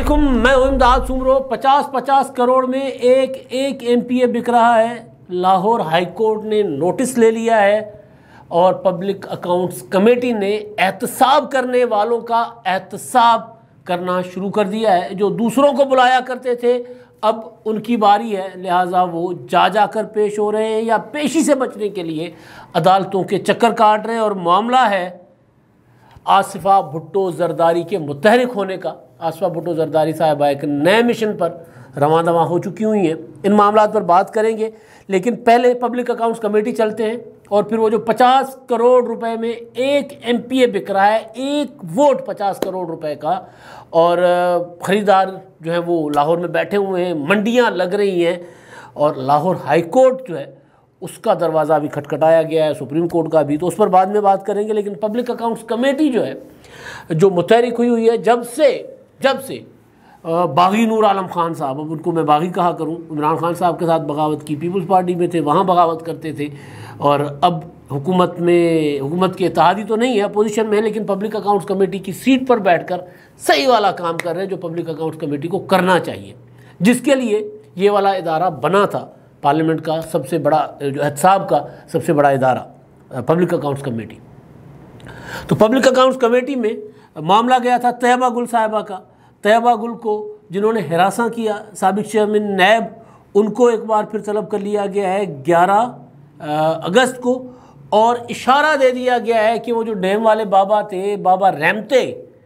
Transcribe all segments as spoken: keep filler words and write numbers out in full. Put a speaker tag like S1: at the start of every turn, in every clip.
S1: वालेकुम, मैं इमदाद सुमरो। पचास पचास करोड़ में एक एक एम पी ए बिक रहा है। लाहौर हाई कोर्ट ने नोटिस ले लिया है और पब्लिक अकाउंट्स कमेटी ने एहतसाब करने वालों का एहतसाब करना शुरू कर दिया है। जो दूसरों को बुलाया करते थे अब उनकी बारी है, लिहाजा वो जा जा कर पेश हो रहे हैं या पेशी से बचने के लिए अदालतों के चक्कर काट रहे हैं। और मामला है आसिफा भुट्टो जरदारी के मुतहरिक होने का। आसिफा भुट्टो जरदारी साहिबा एक नए मिशन पर रवां दवा हो चुकी हुई हैं। इन मामलों पर बात करेंगे, लेकिन पहले पब्लिक अकाउंट्स कमेटी चलते हैं और फिर वो जो पचास करोड़ रुपए में एक एम पी ए बिक रहा है, एक वोट पचास करोड़ रुपए का, और ख़रीदार जो है वो लाहौर में बैठे हुए हैं, मंडियां लग रही हैं और लाहौर हाई कोर्ट जो है उसका दरवाज़ा भी खटखटाया गया है, सुप्रीम कोर्ट का भी, तो उस पर बाद में बात करेंगे। लेकिन पब्लिक अकाउंट्स कमेटी जो है जो मुतहरिक हुई हुई है जब से जब से बागी नूर आलम खान साहब, अब उनको मैं बागी कहा करूं, इमरान खान साहब के साथ बगावत की, पीपल्स पार्टी में थे, वहाँ बगावत करते थे, और अब हुकूमत में हुकूमत के इत्तेहादी तो नहीं है, अपोजिशन में है, लेकिन पब्लिक अकाउंट्स कमेटी की सीट पर बैठकर सही वाला काम कर रहे हैं जो पब्लिक अकाउंट्स कमेटी को करना चाहिए, जिसके लिए ये वाला इदारा बना था। पार्लियामेंट का सबसे बड़ा जो एहतसाब का सबसे बड़ा इदारा पब्लिक अकाउंट्स कमेटी। तो पब्लिक अकाउंट्स कमेटी में मामला गया था तैयबा गुल साहिबा का। तैयबा गुल को जिन्होंने हिरासा किया साबिक चेयरमैन नैब, उनको एक बार फिर तलब कर लिया गया है ग्यारह अगस्त को, और इशारा दे दिया गया है कि वो जो डैम वाले बाबा थे, बाबा रहमते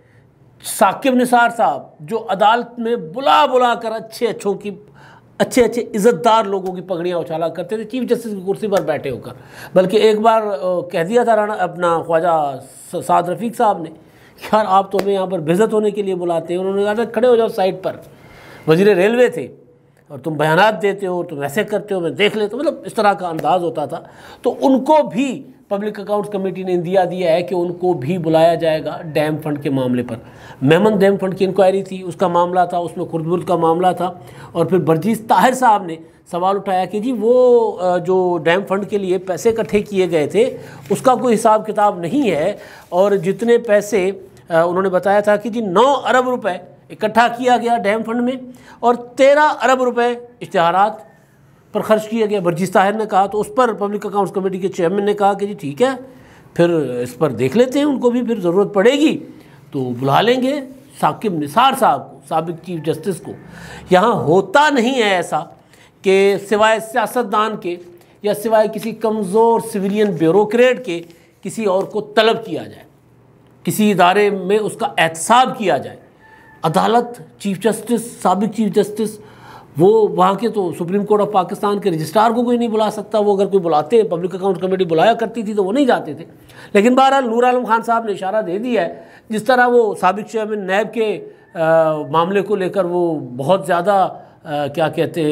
S1: साकिब निसार साहब, जो अदालत में बुला बुला कर अच्छे अच्छों की अच्छे अच्छे इज़्ज़तदार लोगों की पगड़ियाँ उछाला करते थे चीफ जस्टिस की कुर्सी पर बैठे होकर। बल्कि एक बार कह दिया था राना अपना ख्वाजा साद रफ़ीक साहब ने, यार आप तो हमें यहाँ पर बेइज्जत होने के लिए बुलाते हैं। उन्होंने कहा था खड़े हो जाओ साइड पर, वज़ीर रेलवे थे और तुम बयानात देते हो, तुम ऐसे करते हो, मैं देख लेता हूँ, मतलब इस तरह का अंदाज़ होता था। तो उनको भी पब्लिक अकाउंट्स कमेटी ने इंदिया दिया है कि उनको भी बुलाया जाएगा डैम फंड के मामले पर। मेमन डैम फंड की इंक्वायरी थी, उसका मामला था, उसमें खुर्दबुर्द का मामला था, और फिर बर्जीस ताहिर साहब ने सवाल उठाया कि जी वो जो डैम फंड के लिए पैसे इकट्ठे किए गए थे उसका कोई हिसाब किताब नहीं है, और जितने पैसे उन्होंने बताया था कि जी नौ अरब रुपए इकट्ठा किया गया डैम फंड में और तेरह अरब रुपए इश्तिहारात पर खर्च किया गया, बर्जीस ताहिर ने कहा। तो उस पर पब्लिक अकाउंट्स कमेटी के चेयरमैन ने कहा कि जी ठीक है, फिर इस पर देख लेते हैं, उनको भी फिर ज़रूरत पड़ेगी तो बुला लेंगे साकिब निसार साहब को, साबिक चीफ जस्टिस को। यहाँ होता नहीं है ऐसा कि सिवाय सियासतदान के या सिवाय किसी कमज़ोर सिविलियन ब्यूरोक्रेट के किसी और को तलब किया जाए, किसी इदारे में उसका एहतसाब किया जाए। अदालत, चीफ जस्टिस, साबिक चीफ जस्टिस, वो वहाँ के तो सुप्रीम कोर्ट ऑफ पाकिस्तान के रजिस्ट्रार को कोई नहीं बुला सकता। वो अगर कोई बुलाते हैं, पब्लिक अकाउंट कमेटी बुलाया करती थी तो वो नहीं जाते थे। लेकिन बहरहाल नूर आलम खान साहब ने इशारा दे दिया है, जिस तरह वो साबिक चेयरमैन नैब के आ, मामले को लेकर वो बहुत ज़्यादा क्या कहते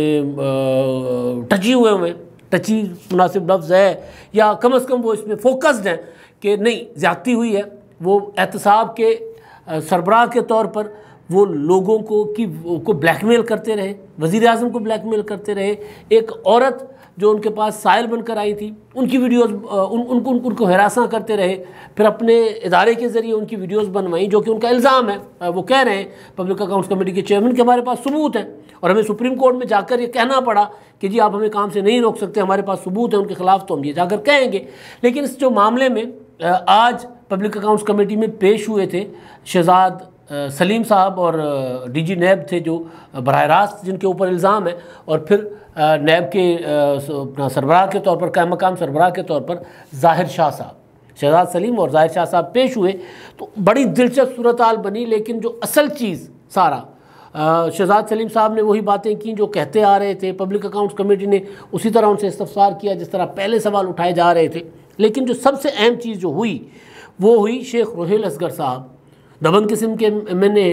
S1: हैं टची हुए हुए टची मुनासिब लफ्ज़ है, या कम अज़ कम वो इसमें फोकस्ड हैं कि नहीं ज़्यादती हुई है। वो एहतसाब के सरबराह के तौर पर वो लोगों को कि को ब्लैकमेल करते रहे, वज़ीर आज़म को ब्लैकमेल करते रहे। एक औरत जो उनके पास साइल बनकर आई थी, उनकी वीडियोस उन, उनको उन, उनको हरासा करते रहे, फिर अपने इदारे के ज़रिए उनकी वीडियोस बनवाई, जो कि उनका इल्ज़ाम है। वो कह रहे हैं पब्लिक अकाउंट्स कमेटी के चेयरमैन के हमारे पास सबूत हैं, और हमें सुप्रीम कोर्ट में जाकर ये कहना पड़ा कि जी आप हमें काम से नहीं रोक सकते, हमारे पास सबूत है उनके ख़िलाफ़, तो हम ये जाकर कहेंगे। लेकिन इस जो मामले में आज पब्लिक अकाउंट्स कमेटी में पेश हुए थे शहजाद सलीम साहब, और डीजी नैब थे जो बराह रास्त जिनके ऊपर इल्ज़ाम है, और फिर नैब के सरबराह के तौर पर, कायम मकाम सरबराह के तौर पर ज़ाहिर शाह साहब, शहजाद सलीम और ज़ाहिर शाह साहब पेश हुए। तो बड़ी दिलचस्प सूरत हाल बनी। लेकिन जो असल चीज़ सारा शहजाद सलीम साहब ने वही बातें की जो कहते आ रहे थे, पब्लिक अकाउंट्स कमेटी ने उसी तरह उनसे इस्तफसार किया जिस तरह पहले सवाल उठाए जा रहे थे। लेकिन जो सबसे अहम चीज़ जो हुई वो हुई शेख रोहेल असगर साहब, दबंग किस्म के मैंने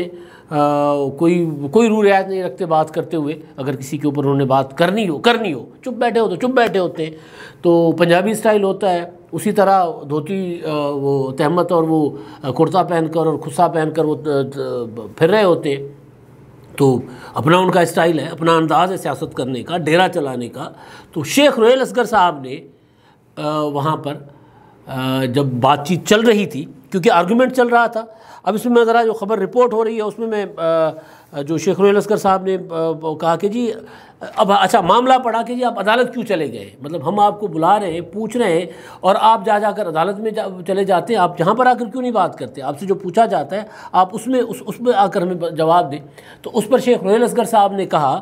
S1: कोई कोई रू रियायत नहीं रखते बात करते हुए। अगर किसी के ऊपर उन्होंने बात करनी हो करनी हो चुप बैठे हो तो चुप बैठे होते हैं। तो पंजाबी स्टाइल होता है, उसी तरह धोती वो तहमत और वो कुर्ता पहनकर और खुस्सा पहनकर वो फिर रहे होते हैं। तो अपना उनका स्टाइल है, अपना अंदाज़ है सियासत करने का, डेरा चलाने का। तो शेख रोहेल असगर साहब ने वहाँ पर जब बातचीत चल रही थी, क्योंकि आर्गूमेंट चल रहा था। अब इसमें मैं ज़रा जो ख़बर रिपोर्ट हो रही है उसमें मैं आ, जो शेख रोहेल असगर साहब ने आ, कहा कि जी अब अच्छा मामला पड़ा कि जी आप अदालत क्यों चले गए, मतलब हम आपको बुला रहे हैं, पूछ रहे हैं और आप जा जाकर अदालत में जा, चले जाते हैं, आप जहाँ पर आकर क्यों नहीं बात करते, आपसे जो पूछा जाता है आप उसमें उस उसमें आकर हमें जवाब दें। तो उस पर शेख रोहेल असगर साहब ने कहा,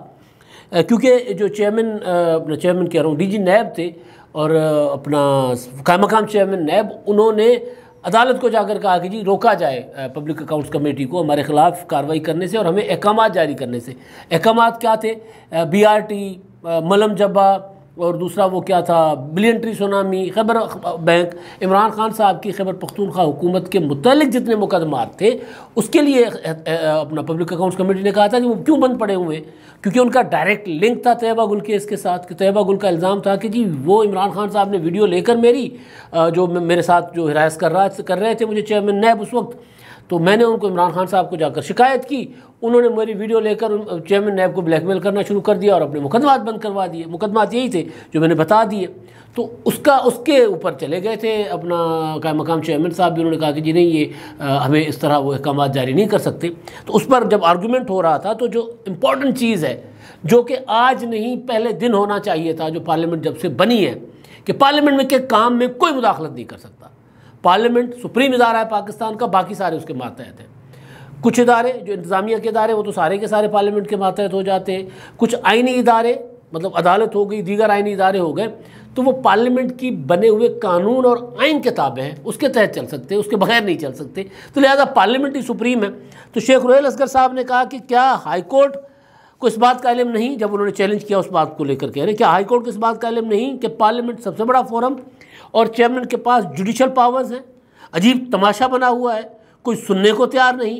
S1: क्योंकि जो चेयरमैन अपना चेयरमैन कह रहा हूँ डी जी नैब थे और अपना कायमकाम चेयरमैन नैब, उन्होंने अदालत को जाकर कहा कि जी रोका जाए पब्लिक अकाउंट्स कमेटी को हमारे ख़िलाफ़ कार्रवाई करने से और हमें अहकामात जारी करने से। अहकामात क्या थे, बी आर टी, मलम जब्बा और दूसरा वो क्या था, billion tree tsunami, Khyber bank, Imran Khan साहब की खैबर पख्तूनख्वा हुकूमत के मुतल्लिक जितने मुकदमात थे उसके लिए अपना पब्लिक अकाउंट्स कमेटी ने कहा था कि वो क्यों बंद पड़े हुए हैं, क्योंकि उनका डायरेक्ट लिंक था तैयबा गुल केस के साथ। कि तैयबा गुल का इल्ज़ाम था कि जी वो इमरान खान साहब ने वीडियो लेकर मेरी जो मेरे साथ जो हिरासत कर रहा कर रहे थे मुझे चेयरमैन नैब उस वक्त, तो मैंने उनको इमरान खान साहब को जाकर शिकायत की, उन्होंने मेरी वीडियो लेकर चेयरमैन नैब को ब्लैकमेल करना शुरू कर दिया और अपने मुकदमात बंद करवा दिए। मुकदमात यही थे जो मैंने बता दिए, तो उसका उसके ऊपर चले गए थे अपना कायमकाम चेयरमैन साहब भी, उन्होंने कहा कि जी नहीं ये आ, हमें इस तरह वो अहकामात जारी नहीं कर सकते। तो उस पर जब आर्गूमेंट हो रहा था तो जो इम्पॉर्टेंट चीज़ है जो कि आज नहीं पहले दिन होना चाहिए था, जो पार्लियामेंट जब से बनी है कि पार्लियामेंट में के काम में कोई मुदाखलत नहीं कर सकता। पार्लियामेंट सुप्रीम इदारा है पाकिस्तान का, बाकी सारे उसके मातहत हैं। कुछ इदारे जो इंतज़ामिया के इदारे वो तो सारे के सारे पार्लियामेंट के मातहत हो जाते हैं। कुछ आइनी इदारे मतलब अदालत हो गई, दीगर आइनी इदारे हो गए, तो वो पार्लियामेंट की बने हुए कानून और आइन किताबें हैं उसके तहत चल सकते हैं, उसके बगैर नहीं चल सकते। तो लिहाजा पार्लियामेंट ही सुप्रीम है। तो शेख रोहेल असगर साहब ने कहा कि क्या हाई कोर्ट को इस बात का इल्म नहीं, जब उन्होंने चैलेंज किया उस बात को लेकर कह रहे क्या हाई कोर्ट को इस बात का इल्म नहीं कि पार्लियामेंट सबसे बड़ा फोरम और चेयरमैन के पास जुडिशल पावर्स हैं। अजीब तमाशा बना हुआ है, कोई सुनने को तैयार नहीं।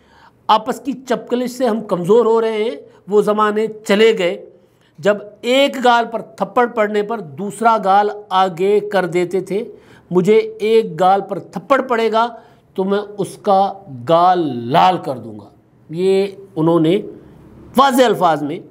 S1: आपस की चपकलिश से हम कमज़ोर हो रहे हैं। वो ज़माने चले गए जब एक गाल पर थप्पड़ पड़ने पर दूसरा गाल आगे कर देते थे। मुझे एक गाल पर थप्पड़ पड़ेगा तो मैं उसका गाल लाल कर दूंगा। ये उन्होंने वाज़ेह अल्फाज में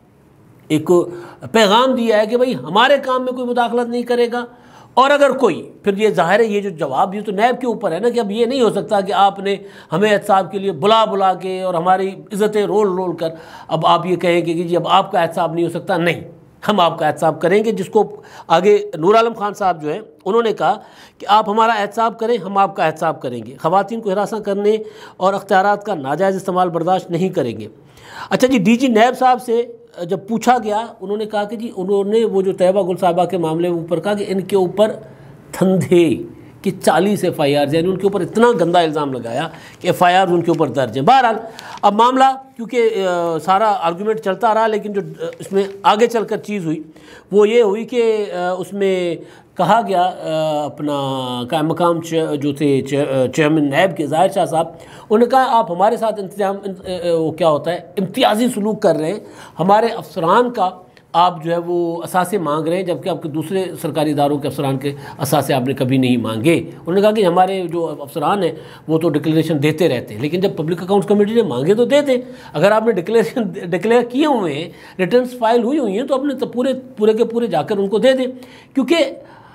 S1: एक पैगाम दिया है कि भाई हमारे काम में कोई मुदाखलत नहीं करेगा, और अगर कोई, फिर ये जाहिर है ये जो जवाब ये तो नैब के ऊपर है ना कि अब ये नहीं हो सकता कि आपने हमें एहतसाब के लिए बुला बुला के और हमारी इज़्ज़तें रोल रोल कर अब आप ये कहेंगे कि जी अब आपका एहतसाब नहीं हो सकता। नहीं, हम आपका एहतसाब करेंगे। जिसको आगे नूर आलम खान साहब जो है उन्होंने कहा कि आप हमारा एहतसाब करें, हम आपका एहतसाब करेंगे। ख़वातीन को हिरासा करने और अख्तियारात का नाजायज़ इस्तेमाल बर्दाश्त नहीं करेंगे। अच्छा जी, डी जी नैब साहब से जब पूछा गया उन्होंने कहा कि जी उन्होंने वो जो तैयबा गुल साहिबा के मामले में ऊपर कहा कि इनके ऊपर धंधे कि चालीस एफ आई आर यानी उनके ऊपर इतना गंदा इल्ज़ाम लगाया कि एफ आई आर उनके ऊपर दर्ज है। बहरहाल अब मामला क्योंकि सारा आर्गूमेंट चलता रहा, लेकिन जो इसमें आगे चलकर चीज़ हुई वो ये हुई कि उसमें कहा गया अपना कायम मकाम जो थे चेयरमैन नैब के ज़ाहिर शाह साहब, उन्होंने कहा आप हमारे साथ इंतजाम वो क्या होता है इम्तियाजी सलूक कर रहे हैं, हमारे अफसरान का आप जो है वो असासे मांग रहे हैं जबकि आपके दूसरे सरकारी इदारों के अफसरान के असासे आपने कभी नहीं मांगे। उन्होंने कहा कि हमारे जो अफसरान हैं वो तो डिक्लेरेशन देते रहते हैं, लेकिन जब पब्लिक अकाउंट्स कमेटी ने मांगे तो दे दें। अगर आपने डिक्लेरेशन डिक्लेयर किए हुए हैं, रिटर्न्स फाइल हुई हुई हैं, तो अपने तो पूरे पूरे के पूरे जाकर उनको दे दें। क्योंकि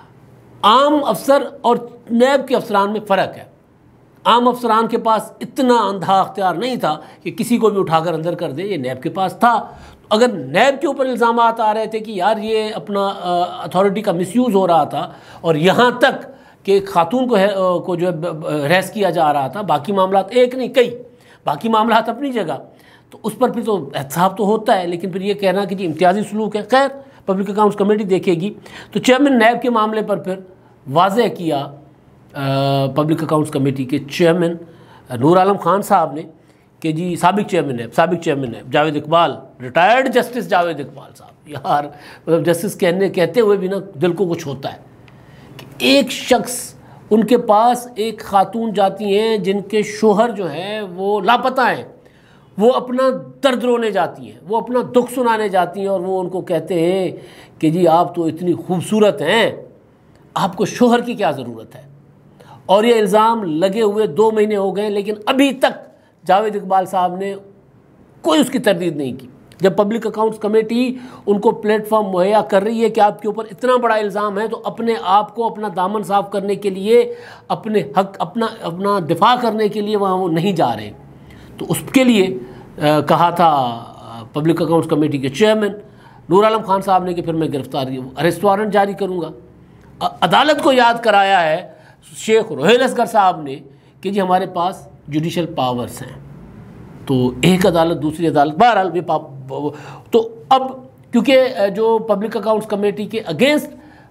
S1: आम अफसर और नैब के अफसरान में फ़र्क है। आम अफसरान के पास इतना अंधा अख्तियार नहीं था कि किसी को भी उठाकर अंदर कर दे, ये नैब के पास था। अगर नैब के ऊपर इल्ज़ाम आ रहे थे कि यार ये अपना अथॉरिटी का मिसयूज़ हो रहा था और यहाँ तक कि खातून को है, को जो है रेस किया जा रहा था, बाकी मामला एक नहीं कई बाकी मामला अपनी जगह, तो उस पर फिर तो एहतसाब तो होता है। लेकिन फिर ये कहना कि जी इम्तियाजी सलूक है, खैर पब्लिक अकाउंट्स कमेटी देखेगी। तो चेयरमैन नैब के मामले पर फिर वाज़ेह किया पब्लिक अकाउंट्स कमेटी के चेयरमैन नूर आलम खान साहब ने कि जी साबिक चेयरमैन है साबिक चेयरमैन है जावेद इकबाल, रिटायर्ड जस्टिस जावेद इकबाल साहब। यार मतलब जस्टिस कहने कहते हुए भी ना दिल को कुछ होता है कि एक शख्स, उनके पास एक खातून जाती हैं जिनके शोहर जो है वो लापता हैं, वो अपना दर्द रोने जाती हैं, वो अपना दुख सुनाने जाती हैं और वो उनको कहते हैं कि जी आप तो इतनी खूबसूरत हैं, आपको शोहर की क्या ज़रूरत है। और ये इल्ज़ाम लगे हुए दो महीने हो गए, लेकिन अभी तक जावेद इकबाल साहब ने कोई उसकी तरदीद नहीं की। जब पब्लिक अकाउंट्स कमेटी उनको प्लेटफॉर्म मुहैया कर रही है कि आपके ऊपर इतना बड़ा इल्ज़ाम है, तो अपने आप को अपना दामन साफ करने के लिए, अपने हक अपना अपना दिफा करने के लिए वहाँ वो नहीं जा रहे। तो उसके लिए आ, कहा था पब्लिक अकाउंट्स कमेटी के चेयरमैन नूर आलम खान साहब ने कि फिर मैं गिरफ्तारी अरेस्ट वारंट जारी करूँगा। अदालत को याद कराया है शेख रोहेल असगर साहब ने कि जी हमारे पास जुडिशल पावर्स हैं, तो एक अदालत दूसरी अदालत, बहरहाल वे तो अब क्योंकि जो पब्लिक अकाउंट्स कमेटी के अगेंस्ट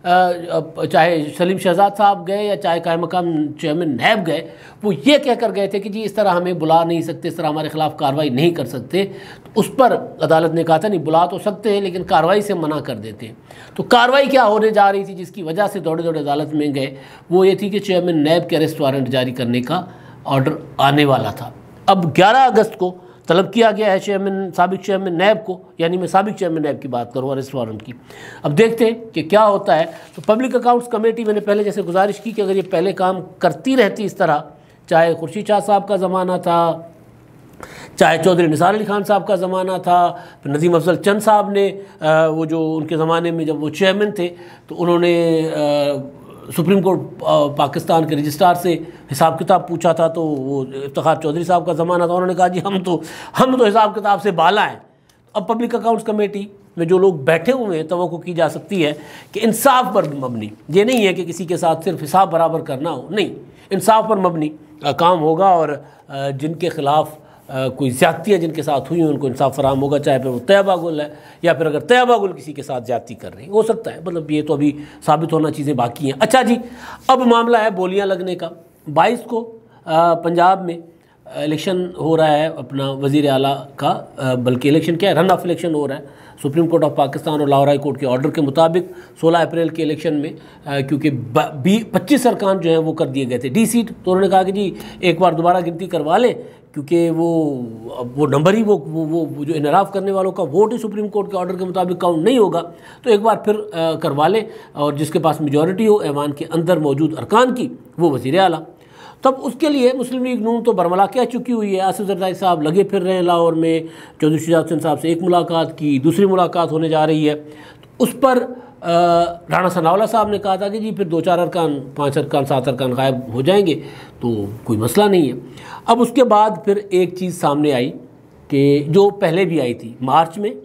S1: चाहे सलीम शहजाद साहब गए या चाहे कायम मकाम चेयरमैन नैब गए, वो ये कह कर गए थे कि जी इस तरह हमें बुला नहीं सकते, इस तरह हमारे खिलाफ कार्रवाई नहीं कर सकते। तो उस पर अदालत ने कहा था नहीं, बुला तो सकते हैं लेकिन कार्रवाई से मना कर देते हैं। तो कार्रवाई क्या होने जा रही थी जिसकी वजह से दौड़े दौड़े अदालत में गए, वो ये थी कि चेयरमैन नैब के अरेस्ट वारंट जारी करने का ऑर्डर आने वाला था। अब ग्यारह अगस्त को तलब किया गया है चेयरमैन साबिक चेयरमैन नैब को, यानी मैं साबिक चेयरमैन नैब की बात करूँ अरेस्ट वारंट की। अब देखते हैं कि क्या होता है। तो पब्लिक अकाउंट्स कमेटी, मैंने पहले जैसे गुजारिश की कि अगर ये पहले काम करती रहती इस तरह, चाहे खुर्शीद शाह साहब का ज़माना था, चाहे चौधरी निसार अली खान साहब का ज़माना था, फिर नदीम अफजल चंद साहब ने वो जो उनके ज़माने में जब वो चेयरमैन थे तो उन्होंने सुप्रीम कोर्ट पाकिस्तान के रजिस्ट्रार से हिसाब किताब पूछा था, तो वो इफ्तिखार चौधरी साहब का ज़माना था, उन्होंने कहा जी हम तो हम तो हिसाब किताब से बाला हैं। अब पब्लिक अकाउंट्स कमेटी में जो लोग बैठे हुए हैं तवक्को की जा सकती है कि इंसाफ पर मबनी, ये नहीं है कि किसी के साथ सिर्फ हिसाब बराबर करना हो, नहीं, इंसाफ पर मबनी काम होगा और जिनके ख़िलाफ़ कोई ज़्यादती है जिनके साथ हुई उनको इंसाफ फराम होगा, चाहे फिर वो तैयबा गुल है या फिर अगर तैयबा गुल किसी के साथ ज़्यादती कर रही हो सकता है, मतलब ये तो अभी साबित होना चीज़ें बाकी हैं। अच्छा जी, अब मामला है बोलियां लगने का। बाईस को आ, पंजाब में इलेक्शन हो रहा है अपना वज़ीर आला का, बल्कि इलेक्शन क्या है, रन ऑफ इलेक्शन हो रहा है सुप्रीम कोर्ट ऑफ पाकिस्तान और लाहौर हाई कोर्ट के ऑर्डर के मुताबिक सोलह अप्रैल के इलेक्शन में, क्योंकि बी पच्चीस अरकान जो हैं वो कर दिए गए थे डी सीट, तो उन्होंने कहा कि जी एक बार दोबारा गिनती करवा लें क्योंकि वो वो नंबर ही वो वो वो जो इनराफ करने वालों का वोट ही सुप्रीम कोर्ट के ऑर्डर के मुताबिक काउंट नहीं होगा, तो एक बार फिर आ, करवा लें और जिसके पास मेजॉरिटी हो ऐवान के अंदर मौजूद अरकान की वो वज़ीर आला। तब उसके लिए मुस्लिम लीग नून तो बरमला कह चुकी हुई है, आसिफ जरदारी साहब लगे फिर रहे हैं लाहौर में, चौधरी शुजात हुसैन साहब से एक मुलाकात की, दूसरी मुलाकात होने जा रही है। तो उस पर राणा सनाउल्लाह साहब ने कहा था कि जी फिर दो चार अरकान, पाँच अरकान, सात अरकान गायब हो जाएंगे तो कोई मसला नहीं है। अब उसके बाद फिर एक चीज़ सामने आई कि जो पहले भी आई थी मार्च में,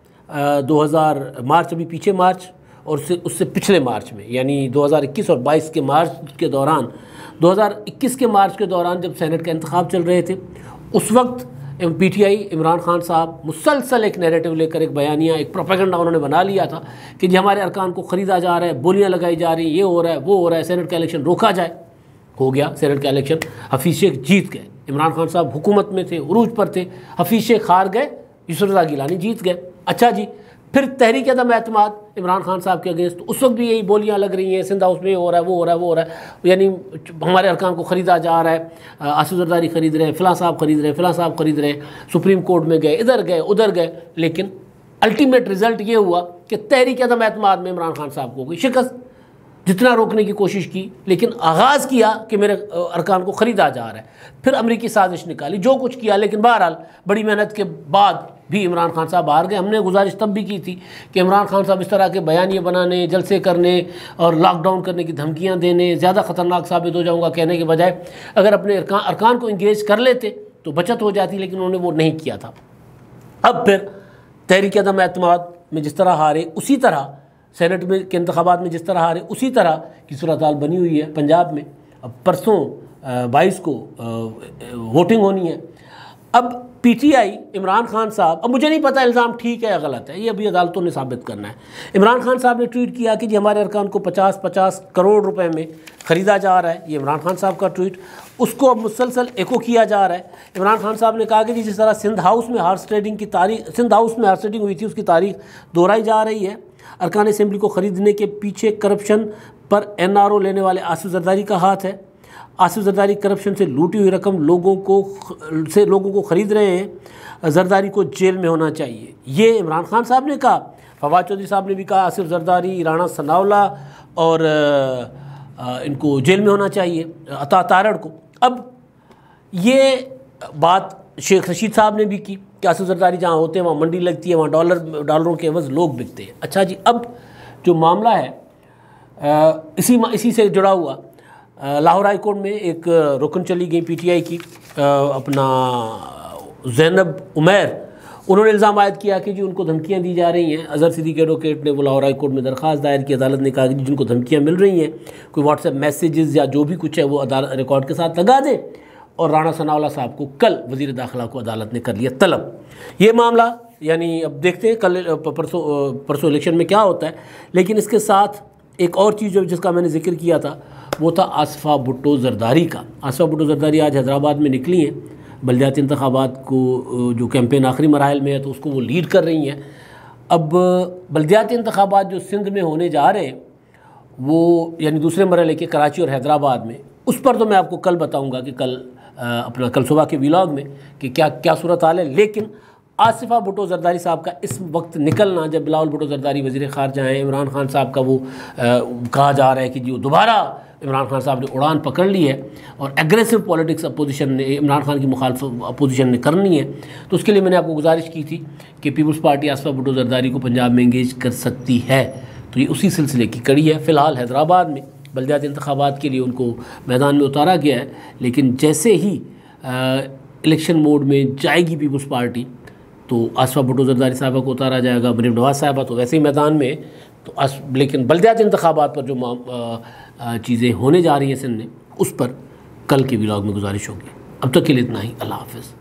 S1: दो हज़ार मार्च अभी पीछे मार्च और उससे उससे पिछले मार्च में, यानी दो हज़ार इक्कीस और बाईस के मार्च के दौरान, दो हज़ार इक्कीस के मार्च के दौरान जब सेनेट का इंतखाब चल रहे थे, उस वक्त पीटीआई इमरान खान साहब मुसलसल एक नैरेटिव लेकर, एक बयानिया, एक प्रोपेगेंडा उन्होंने बना लिया था कि जी हमारे अरकान को ख़रीदा जा रहा है, बोलियां लगाई जा रही हैं, ये हो रहा है, वो हो रहा है, सेनेट का इलेक्शन रोका जाए। हो गया सेनेट का इलेक्शन, हफीज़ शेख जीत गए, इमरान खान साहब हुकूमत में थे, उरूज पर थे, हफीज़ शेख हार गए, यूसुफ रज़ा गिलानी जीत गए। अच्छा जी, फिर तहरीक अदम एतमाद इमरान खान साहब के अगेंस्ट, उस वक्त भी यही बोलियां लग रही हैं, सिंध हाउस में हो रहा है, वो हो रहा है, वो हो रहा है, यानी हमारे अरकान को ख़रीदा जा रहा है, आसिफ जरदारी ख़रीद रहे हैं, फ़लाँ साहब ख़रीद रहे हैं, फ़लाँ साहब ख़रीद रहे हैं, सुप्रीम कोर्ट में गए, इधर गए उधर गए, लेकिन अल्टीमेट रिज़ल्ट ये हुआ कि तहरीक अदम एतमाद में इमरान खान साहब को कोई शिकस्त, जितना रोकने की कोशिश की, लेकिन आगाज़ किया कि मेरे अरकान को ख़रीदा जा रहा है, फिर अमरीकी साजिश निकाली, जो कुछ किया, लेकिन बहरहाल बड़ी मेहनत के बाद भी इमरान खान साहब हार गए। हमने गुजारिश तब भी की थी कि इमरान खान साहब इस तरह के बयानिए बनाने, जलसे करने और लॉकडाउन करने की धमकियां देने, ज़्यादा ख़तरनाक साबित हो जाऊंगा कहने के बजाय अगर अपने अरकान अरकान को इंगेज कर लेते तो बचत हो जाती, लेकिन उन्होंने वो नहीं किया था। अब फिर तहरीक अदम एतमाद में जिस तरह हारे, उसी तरह सेनेट में के इंतखाबात में जिस तरह हारे, उसी तरह की सूरत हाल बनी हुई है पंजाब में। अब परसों बाईस को वोटिंग होनी है। अब पीटीआई इमरान खान साहब, अब मुझे नहीं पता इल्ज़ाम ठीक है या गलत है, ये अभी अदालतों ने साबित करना है। इमरान खान साहब ने ट्वीट किया कि जी हमारे अरकान को पचास पचास करोड़ रुपए में ख़रीदा जा रहा है, ये इमरान खान साहब का ट्वीट, उसको अब मुसलसल एको किया जा रहा है। इमरान खान साहब ने कहा कि जी जिस तरह सिंध हाउस में हार्स ट्रेडिंग की तारीख सिंध हाउस में हार्स ट्रेडिंग हुई थी उसकी तारीख दोहराई जा रही है। अरकान असेंबली को ख़रीदने के पीछे करप्शन पर एन आर ओ लेने वाले आसिफ जरदारी का हाथ है। आसिफ जरदारी करप्शन से लूटी हुई रकम लोगों को से लोगों को ख़रीद रहे हैं, जरदारी को जेल में होना चाहिए, ये इमरान खान साहब ने कहा। फवाद चौधरी साहब ने भी कहा आसिफ जरदारी, राणा सनाउल्लाह और आ, इनको जेल में होना चाहिए, अता तारड़ को। अब ये बात शेख रशीद साहब ने भी की कि आसिफ जरदारी जहाँ होते हैं वहाँ मंडी लगती है, वहाँ डॉलर डॉलरों के एवज लोग बिकते हैं। अच्छा जी, अब जो मामला है आ, इसी इसी से जुड़ा हुआ, लाहौर हाई कोर्ट में एक रुकन चली गई पीटीआई की, आ, अपना ज़ैनब उमैर, उन्होंने इल्ज़ाम आयद किया कि जी उनको धमकियां दी जा रही हैं। अज़हर सिद्दीकी एडवोकेट ने वो लाहौर हाई कोर्ट में दरख्वास्त दायर की। अदालत ने कहा कि जिनको धमकियां मिल रही हैं, कोई व्हाट्सएप मैसेजेस या जो भी कुछ है वो अदालत रिकॉर्ड के साथ लगा दें। और राणा सनाउल्लाह साहब को कल वज़ीर दाखिला को अदालत ने कर लिया तलब। ये मामला यानी अब देखते हैं कल परसों परसों इलेक्शन में क्या होता है। लेकिन इसके साथ एक और चीज़ जो जिसका मैंने जिक्र किया था वो था आसिफा भुट्टो जरदारी का। आसिफा भुट्टो जरदारी आज हैदराबाद में निकली हैं, बल्दियाती इंतखाबात को जो कैंपेन आखिरी मराहल में है तो उसको वो लीड कर रही हैं। अब बल्दियाती इंतखाबात जो सिंध में होने जा रहे हैं वो यानी दूसरे मरहले के कराची और हैदराबाद में, उस पर तो मैं आपको कल बताऊंगा कि कल आ, अपना कल सुबह के व्लॉग में कि क्या क्या सूरत हाल है। लेकिन आसिफा भुट्टो जरदारी साहब का इस वक्त निकलना, जब बिलावल भुट्टो जरदारी वज़ीर ख़ारजा हैं, इमरान खान साहब का वो आ, कहा जा रहा है कि जो दोबारा इमरान खान साहब ने उड़ान पकड़ ली है और एग्रेसिव पॉलिटिक्स अपोजिशन ने, इमरान खान की मुखालफ अपोजिशन ने करनी है, तो उसके लिए मैंने आपको गुजारिश की थी कि पीपल्स पार्टी आसिफा भुट्टो जरदारी को पंजाब में इंगेज कर सकती है। तो ये उसी सिलसिले की कड़ी है। फ़िलहाल हैदराबाद में बल्दियाती इंतखाबात के लिए उनको मैदान में उतारा गया है। लेकिन जैसे ही इलेक्शन मोड में जाएगी पीपल्स पार्टी तो आसिफा भुट्टो जरदारी साहबा को उतारा जाएगा। मरीम नवाज़ साहबा तो वैसे ही मैदान में तो अस, लेकिन बल्दियाती इंतखाबात पर जो चीज़ें होने जा रही हैं सिंध में, उस पर कल के व्लॉग में गुजारिश होगी। अब तक के लिए इतना ही। अल्लाह हाफ़िज़।